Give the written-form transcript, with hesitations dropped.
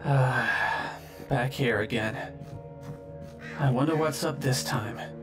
Back here again. I wonder what's up this time.